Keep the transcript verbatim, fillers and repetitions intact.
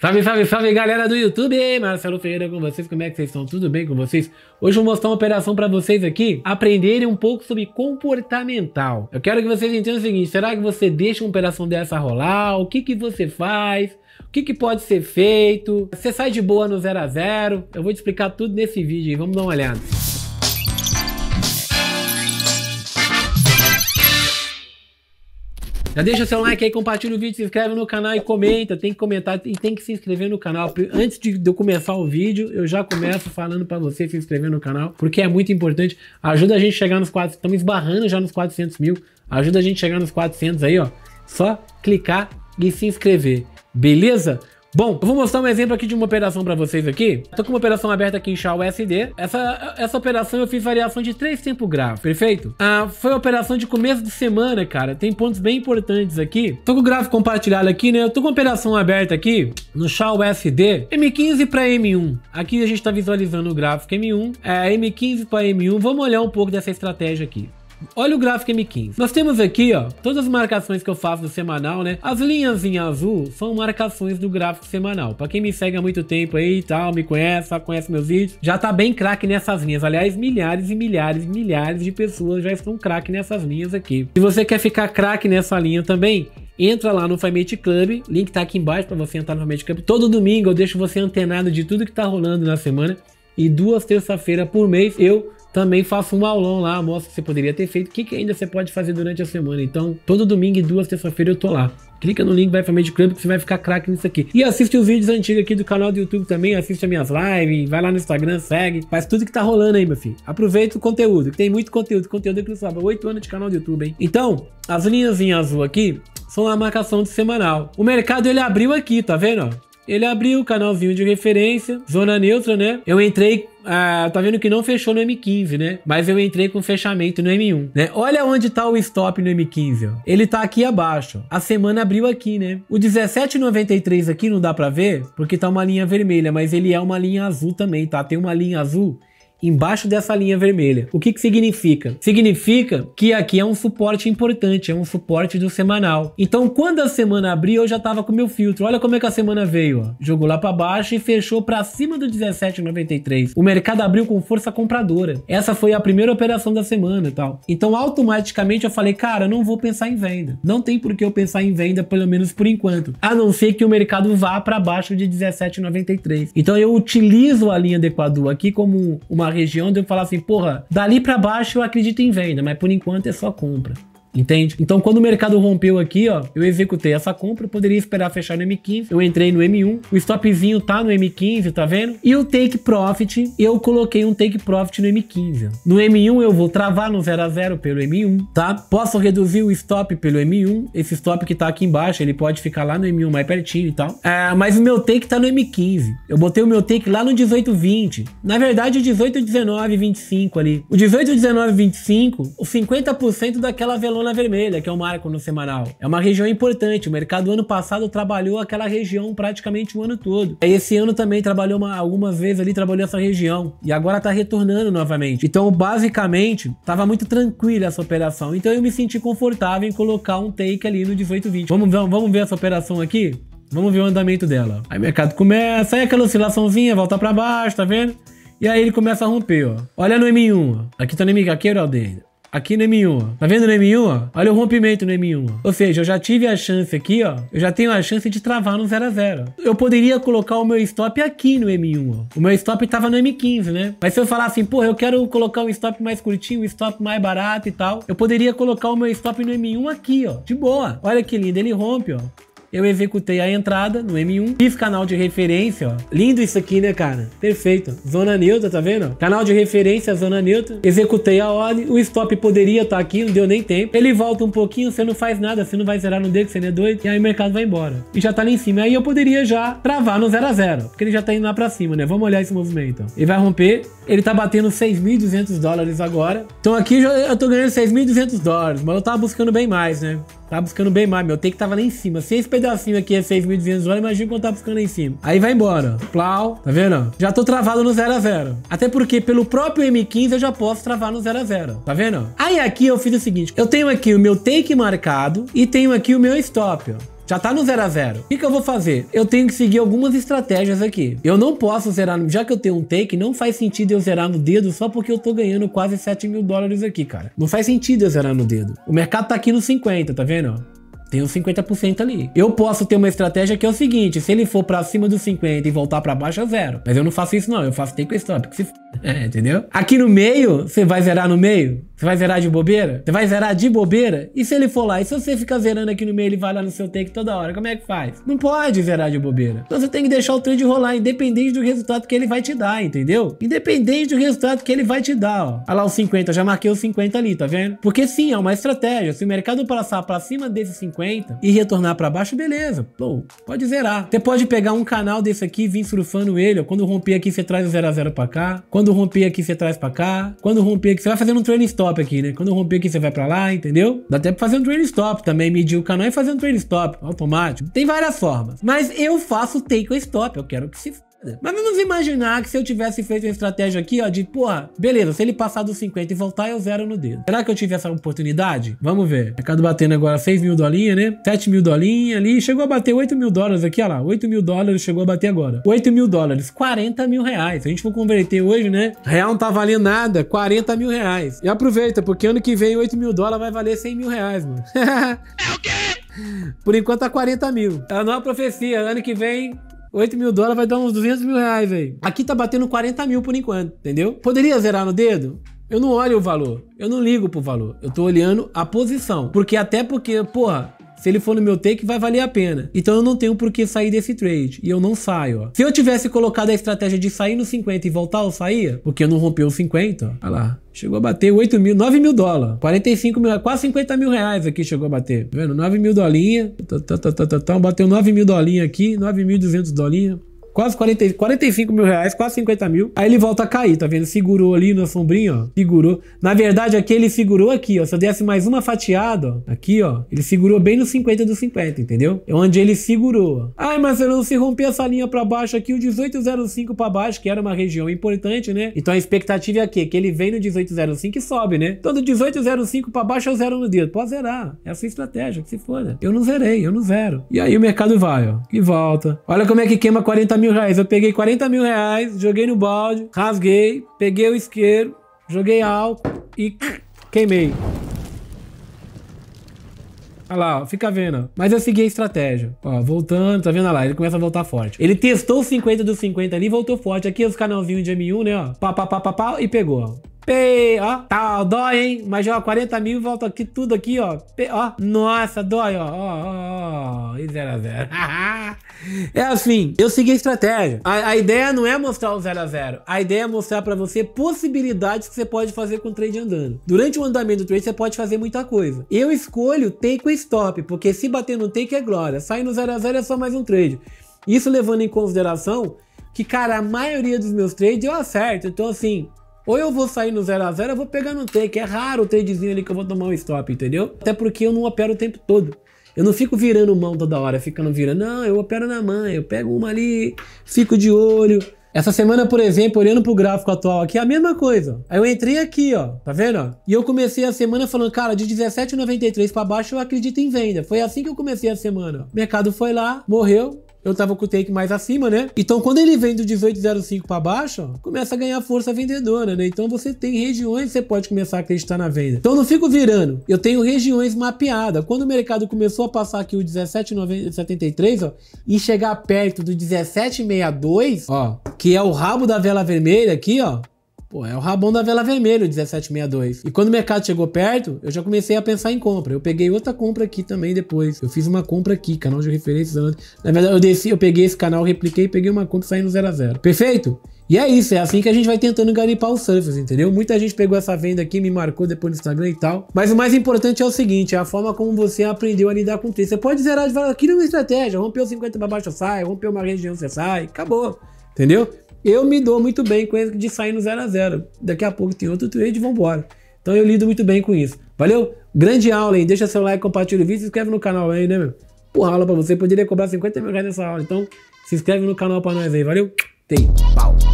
Salve, salve, salve, galera do YouTube! Marcelo Ferreira com vocês, como é que vocês estão? Tudo bem com vocês? Hoje eu vou mostrar uma operação para vocês aqui, aprenderem um pouco sobre comportamental. Eu quero que vocês entendam o seguinte, será que você deixa uma operação dessa rolar? O que que você faz? O que que pode ser feito? Você sai de boa no zero a zero? Eu vou te explicar tudo nesse vídeo aí, vamos dar uma olhada. Já deixa seu like aí, compartilha o vídeo, se inscreve no canal e comenta. Tem que comentar e tem que se inscrever no canal. Antes de eu começar o vídeo, eu já começo falando pra você se inscrever no canal, porque é muito importante. Ajuda a gente a chegar nos quatrocentos, estamos esbarrando já nos quatrocentos mil. Ajuda a gente a chegar nos quatrocentos aí, ó. Só clicar e se inscrever, beleza? Bom, eu vou mostrar um exemplo aqui de uma operação para vocês aqui. Tô com uma operação aberta aqui em S H A U S D. Essa, essa operação eu fiz variação de três tempos gráficos, perfeito? Ah, foi uma operação de começo de semana, cara. Tem pontos bem importantes aqui. Tô com o gráfico compartilhado aqui, né? Eu tô com uma operação aberta aqui no S H A U S D. M quinze para M um. Aqui a gente tá visualizando o gráfico M um. É, M quinze para M um. Vamos olhar um pouco dessa estratégia aqui. Olha o gráfico M quinze. Nós temos aqui, ó, todas as marcações que eu faço no semanal, né? As linhas em azul são marcações do gráfico semanal. Pra quem me segue há muito tempo aí e tal, me conhece, sabe, conhece meus vídeos, já tá bem craque nessas linhas. Aliás, milhares e milhares e milhares de pessoas já estão craque nessas linhas aqui. Se você quer ficar craque nessa linha também, entra lá no Fimate Club, link tá aqui embaixo pra você entrar no Fimate Club. Todo domingo eu deixo você antenado de tudo que tá rolando na semana. E duas terça-feiras por mês eu também faço um aulão lá, mostro o que você poderia ter feito, o que, que ainda você pode fazer durante a semana. Então, todo domingo e duas terça-feiras eu tô lá. Clica no link, vai Fimate Club que você vai ficar craque nisso aqui. E assiste os vídeos antigos aqui do canal do YouTube também, assiste as minhas lives, vai lá no Instagram, segue, faz tudo que tá rolando aí, meu filho. Aproveita o conteúdo, que tem muito conteúdo, conteúdo que não sabe, oito anos de canal do YouTube, hein? Então, as linhas em azul aqui são a marcação de semanal. O mercado, ele abriu aqui, tá vendo, ó? Ele abriu o canalzinho de referência, zona neutra, né? Eu entrei, ah, tá vendo que não fechou no M quinze, né? Mas eu entrei com fechamento no M um, né? Olha onde tá o stop no M quinze, ó. Ele tá aqui abaixo, ó. A semana abriu aqui, né? O dezessete e noventa e três aqui não dá pra ver, porque tá uma linha vermelha, mas ele é uma linha azul também, tá? Tem uma linha azul embaixo dessa linha vermelha. O que que significa? Significa que aqui é um suporte importante, é um suporte do semanal. Então, quando a semana abriu, eu já tava com meu filtro. Olha como é que a semana veio, ó. Jogou lá para baixo e fechou para cima do dezessete e noventa e três. O mercado abriu com força compradora. Essa foi a primeira operação da semana e tal. Então, automaticamente eu falei, cara, não vou pensar em venda. Não tem por que eu pensar em venda, pelo menos por enquanto. A não ser que o mercado vá para baixo de dezessete e noventa e três. Então, eu utilizo a linha do Equador aqui como uma região de eu falar assim, porra, dali pra baixo eu acredito em venda, mas por enquanto é só compra. Entende? Então, quando o mercado rompeu aqui, ó, eu executei essa compra, eu poderia esperar fechar no M quinze, eu entrei no M um, o stopzinho tá no M quinze, tá vendo? E o take profit, eu coloquei um take profit no M quinze. No M um eu vou travar no zero a zero pelo M um, tá? Posso reduzir o stop pelo M um, esse stop que tá aqui embaixo, ele pode ficar lá no M um mais pertinho e tal. É, mas o meu take tá no M quinze. Eu botei o meu take lá no dezoito vinte. Na verdade, o dezoito dezenove vinte e cinco ali. O dezoito dezenove vinte e cinco, o cinquenta por cento daquela velona vermelha, que é o marco no semanal. É uma região importante. O mercado ano passado trabalhou aquela região praticamente o ano todo. Esse ano também trabalhou uma, algumas vezes ali, trabalhou essa região. E agora tá retornando novamente. Então, basicamente, tava muito tranquila essa operação. Então, eu me senti confortável em colocar um take ali no dezoito vinte. Vamos ver, vamos ver essa operação aqui? Vamos ver o andamento dela. Aí o mercado começa, aí aquela oscilaçãozinha, volta pra baixo, tá vendo? E aí ele começa a romper, ó. Olha no M um, ó. Aqui tá no M um, aqui é o aldeia. Aqui no M um, ó. Tá vendo no M um, ó? Olha o rompimento no M um, ó. Ou seja, eu já tive a chance aqui, ó. Eu já tenho a chance de travar no zero a zero. Eu poderia colocar o meu stop aqui no M um, ó. O meu stop tava no M quinze, né? Mas se eu falar assim, pô, eu quero colocar um stop mais curtinho, um stop mais barato e tal, eu poderia colocar o meu stop no M um aqui, ó. De boa. Olha que lindo, ele rompe, ó. Eu executei a entrada no M um, fiz canal de referência, ó. Lindo isso aqui, né, cara? Perfeito. Zona neutra, tá vendo? Canal de referência, zona neutra. Executei a ordem. O stop poderia estar aqui, não deu nem tempo. Ele volta um pouquinho, você não faz nada, você não vai zerar no D, que você não é doido. E aí o mercado vai embora. E já tá lá em cima. Aí eu poderia já travar no zero a zero, porque ele já tá indo lá pra cima, né? Vamos olhar esse movimento, ó. Ele vai romper. Ele tá batendo seis mil e duzentos dólares agora. Então aqui eu tô ganhando seis mil e duzentos dólares, mas eu tava buscando bem mais, né? Tava buscando bem mais, meu take tava lá em cima. Se esse pedacinho aqui é seis mil e duzentos dólares, imagina quanto tá buscando lá em cima. Aí vai embora. Plau, tá vendo? Já tô travado no zero a zero. Até porque pelo próprio M quinze eu já posso travar no zero a zero. Tá vendo? Aí aqui eu fiz o seguinte. Eu tenho aqui o meu take marcado e tenho aqui o meu stop, ó. Já tá no zero a zero. O que que eu vou fazer? Eu tenho que seguir algumas estratégias aqui. Eu não posso zerar, no... já que eu tenho um take, não faz sentido eu zerar no dedo só porque eu tô ganhando quase sete mil dólares aqui, cara. Não faz sentido eu zerar no dedo. O mercado tá aqui no cinquenta, tá vendo? Tem uns cinquenta por cento ali. Eu posso ter uma estratégia que é o seguinte, se ele for pra cima dos cinquenta e voltar pra baixo, é zero. Mas eu não faço isso não, eu faço take stop. Que se... É, entendeu? Aqui no meio, você vai zerar no meio? Você vai zerar de bobeira? Você vai zerar de bobeira? E se ele for lá? E se você ficar zerando aqui no meio, ele vai lá no seu take toda hora? Como é que faz? Não pode zerar de bobeira. Então você tem que deixar o trade rolar, independente do resultado que ele vai te dar, entendeu? Independente do resultado que ele vai te dar, ó. Olha lá os cinquenta, já marquei os cinquenta ali, tá vendo? Porque sim, é uma estratégia. Se o mercado passar pra cima desses cinquenta e retornar pra baixo, beleza. Pô, pode zerar. Você pode pegar um canal desse aqui e vir surfando ele, ó. Quando romper aqui, você traz o zero a zero pra cá. Quando romper aqui, você traz pra cá. Quando romper aqui, você vai fazendo um trailing stop aqui, né? Quando romper aqui, você vai pra lá, entendeu? Dá até pra fazer um trailing stop também, medir o canal e fazer um trailing stop automático. Tem várias formas. Mas eu faço take ou stop. Eu quero que se... Mas vamos imaginar que se eu tivesse feito uma estratégia aqui, ó, de, porra, beleza, se ele passar dos cinquenta e voltar, eu zero no dedo. Será que eu tive essa oportunidade? Vamos ver. Mercado batendo agora seis mil dolinhas, né? sete mil dolinhas ali. Chegou a bater oito mil dólares aqui, ó lá. oito mil dólares chegou a bater agora. oito mil dólares. quarenta mil reais. Se a gente for converter hoje, né? Real não tá valendo nada. quarenta mil reais. E aproveita, porque ano que vem oito mil dólares vai valer cem mil reais, mano. É o quê? Por enquanto tá quarenta mil. Ela não é uma profecia. Ano que vem... oito mil dólares vai dar uns duzentos mil reais, velho. Aqui tá batendo quarenta mil por enquanto, entendeu? Poderia zerar no dedo? Eu não olho o valor. Eu não ligo pro valor. Eu tô olhando a posição. Porque até porque, porra... Se ele for no meu take, vai valer a pena. Então eu não tenho por que sair desse trade. E eu não saio, ó. Se eu tivesse colocado a estratégia de sair no cinquenta e voltar, eu saía. Porque eu não rompeu o cinquenta, ó. Olha lá. Chegou a bater oito mil, nove mil dólares. quarenta e cinco mil, quase cinquenta mil reais aqui chegou a bater. Tá vendo? nove mil dolinhas. Bateu nove mil dolinhas aqui. nove mil e duzentos dolinhas. Quase quarenta, quarenta e cinco mil reais, quase cinquenta mil. Aí ele volta a cair, tá vendo? Segurou ali na sombrinha, ó. Segurou. Na verdade, aqui ele segurou aqui, ó. Se eu desse mais uma fatiada, ó. Aqui, ó. Ele segurou bem no cinquenta do cinquenta, entendeu? É onde ele segurou. Ai, mas se eu não se romper essa linha pra baixo aqui, o dezoito zero cinco pra baixo, que era uma região importante, né? Então a expectativa é aqui, que ele vem no dezoito zero cinco e sobe, né? Então do dezoito zero cinco pra baixo eu zero no dedo. Pode zerar. Essa é a estratégia, que se foda. Eu não zerei, eu não zero. E aí o mercado vai, ó. E volta. Olha como é que queima quarenta mil reais. Eu peguei quarenta mil reais, joguei no balde, rasguei, peguei o isqueiro, joguei álcool e queimei. Olha lá, ó, fica vendo, ó. Mas eu segui a estratégia. Ó, voltando, tá vendo? Olha lá, ele começa a voltar forte. Ele testou o cinquenta do cinquenta ali e voltou forte. Aqui os canalzinhos de M um, né, ó. Pá, pá, pá, pá, pá, e pegou, ó. Pê, ó, tá, dói, hein? Mas já, ó, quarenta mil, volta aqui, tudo aqui, ó. Pê, ó, nossa, dói, ó, ó, ó, ó, e zero a zero. É assim, eu segui a estratégia. A, a ideia não é mostrar o zero a zero. A ideia é mostrar pra você possibilidades que você pode fazer com o trade andando. Durante o andamento do trade, você pode fazer muita coisa. Eu escolho take ou stop, porque se bater no take é glória. Sair no zero a zero é só mais um trade. Isso levando em consideração que, cara, a maioria dos meus trades eu acerto. Então, assim... Ou eu vou sair no zero a zero, eu vou pegar no take. É raro o tradezinho ali que eu vou tomar um stop, entendeu? Até porque eu não opero o tempo todo. Eu não fico virando mão toda hora, ficando virando. Não, eu opero na mão, eu pego uma ali, fico de olho. Essa semana, por exemplo, olhando pro gráfico atual aqui, é a mesma coisa. Aí eu entrei aqui, ó, tá vendo? Ó? E eu comecei a semana falando, cara, de dezessete reais e noventa e três centavos pra baixo eu acredito em venda. Foi assim que eu comecei a semana. O mercado foi lá, morreu. Eu tava com o take mais acima, né? Então, quando ele vem do dezoito zero cinco para baixo, ó, começa a ganhar força vendedora, né? Então, você tem regiões que você pode começar a acreditar na venda. Então, eu não fico virando. Eu tenho regiões mapeadas. Quando o mercado começou a passar aqui o dezessete setenta e três, ó, e chegar perto do dezessete sessenta e dois, ó, que é o rabo da vela vermelha aqui, ó, pô, é o rabão da vela vermelha, o dezessete sessenta e dois. E quando o mercado chegou perto, eu já comecei a pensar em compra. Eu peguei outra compra aqui também depois. Eu fiz uma compra aqui, canal de referências. Na verdade, eu desci, eu peguei esse canal, repliquei, peguei uma compra e saí no zero a zero. Perfeito? E é isso, é assim que a gente vai tentando garimpar os surfers, entendeu? Muita gente pegou essa venda aqui, me marcou depois no Instagram e tal. Mas o mais importante é o seguinte, é a forma como você aprendeu a lidar com o trade. Você pode zerar de valor, aqui uma estratégia, rompeu cinquenta para baixo, sai, rompeu uma região, você sai, acabou, entendeu? Eu me dou muito bem com isso de sair no zero a zero. Daqui a pouco tem outro trade e vambora. Então eu lido muito bem com isso. Valeu? Grande aula, hein? Deixa seu like, compartilha o vídeo, se inscreve no canal aí, né, meu? Porra, aula pra você. Poderia cobrar cinquenta mil reais nessa aula. Então se inscreve no canal pra nós aí. Valeu? Tem. Pau.